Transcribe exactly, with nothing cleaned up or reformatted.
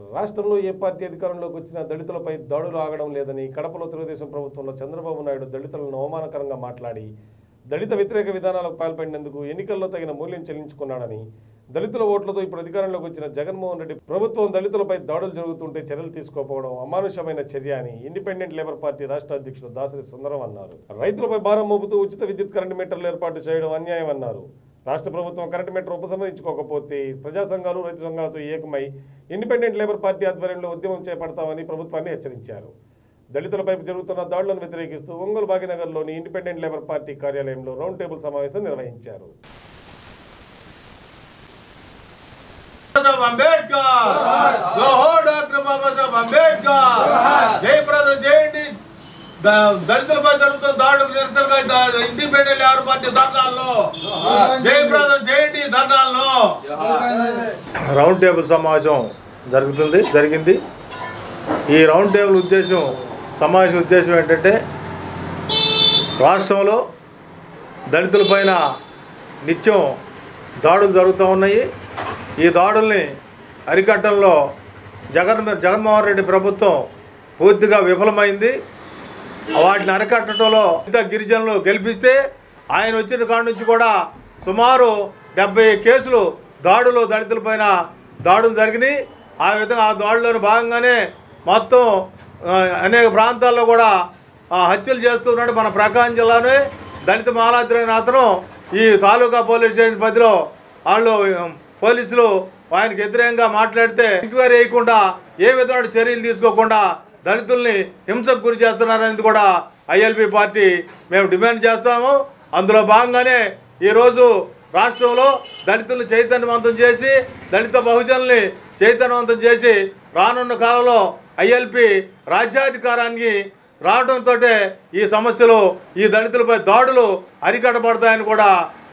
రాష్ట్రంలో ఏ పార్టీ అధికారంలోకి వచ్చినా దళితులపై దాడులు ఆగడం లేదని కడపలో తెలుగుదేశం ప్రభుత్వంలో చంద్రబాబు నాయుడు దళితులను అవమానకరంగా మాట్లాడి దళిత వ్యతిరేక విధానాలకు పాల్పడినందుకు ఎన్నికల్లో తగిన మూల్యం చెల్లించుకున్నాడని, దళితుల ఓట్లతో ఇప్పుడు అధికారంలోకి వచ్చిన జగన్మోహన్ రెడ్డి ప్రభుత్వం దళితులపై దాడులు జరుగుతుంటే చర్యలు తీసుకోకపోవడం అమానుషమైన చర్య అని ఇండిపెండెంట్ లేబర్ పార్టీ రాష్ట్ర అధ్యక్షుడు దాసరి సుందరం అన్నారు. రైతులపై భారం మోపుతూ ఉచిత విద్యుత్ కరెంటు మీటర్లు ఏర్పాటు చేయడం అన్యాయం అన్నారు. రాష్ట్ర ప్రభుత్వం కరెంటు మీటర్ ఉపసంహరించుకోకపోతే ప్రజా సంఘాలు, రైతు సంఘాలతో ఏకమై ఇండిపెండెంట్ లేబర్ పార్టీ ఆధ్వర్యంలో ఉద్యమం చేపడతామని ప్రభుత్వాన్ని హెచ్చరించారు. దళితులపై జరుగుతున్న దాడులను వ్యతిరేకిస్తూ ఒంగోలు భాగ్యనగర్లోని ఇండిపెండెంట్ లేబర్ పార్టీ కార్యాలయంలో రౌండ్ టేబుల్ సమావేశం నిర్వహించారు. దళితులపై జరుగుతున్న దాడులకు నిరసనగా ఇండిపెండెంట్ లేబర్ పార్టీ ధర్నాల్లో జయప్రదం చేయండి. ధర్నాల్లో రౌండ్ టేబుల్ సమావేశం జరుగుతుంది జరిగింది. ఈ రౌండ్ టేబుల్ ఉద్దేశం సమావేశం ఉద్దేశం ఏంటంటే, రాష్ట్రంలో దళితులపైన నిత్యం దాడులు జరుగుతూ ఉన్నాయి. ఈ దాడుల్ని అరికట్టడంలో జగన్ జగన్మోహన్ రెడ్డి ప్రభుత్వం పూర్తిగా విఫలమైంది. వాటిని అరికట్టడంలో గిరిజనులు గెలిపిస్తే ఆయన వచ్చిన కాడ నుంచి కూడా సుమారు డెబ్బై కేసులు దాడులు దళితులపైన దాడులు జరిగినాయి. ఆ విధంగా ఆ దాడుల్లో భాగంగానే మొత్తం అనేక ప్రాంతాల్లో కూడా హత్యలు చేస్తున్నాడు. మన ప్రకాశం జిల్లానే దళిత మాలాద్రి అయిన అతను ఈ తాలూకా పోలీస్ స్టేషన్ పరిధిలో వాళ్ళు పోలీసులు ఆయనకు వ్యతిరేకంగా మాట్లాడితే ఎంక్వైరీ చేయకుండా, ఏ విధమైన చర్యలు తీసుకోకుండా దళితుల్ని హింసకు గురి చేస్తున్నారనేది కూడా ఐఎల్పి పార్టీ మేము డిమాండ్ చేస్తాము. అందులో భాగంగానే ఈరోజు రాష్ట్రంలో దళితులను చైతన్యవంతం చేసి, దళిత బహుజనుల్ని చైతన్యవంతం చేసి రానున్న కాలంలో ఐఎల్పి రాజ్యాధికారానికి రావడంతో ఈ సమస్యలు, ఈ దళితులపై దాడులు అరికట్టబడతాయని కూడా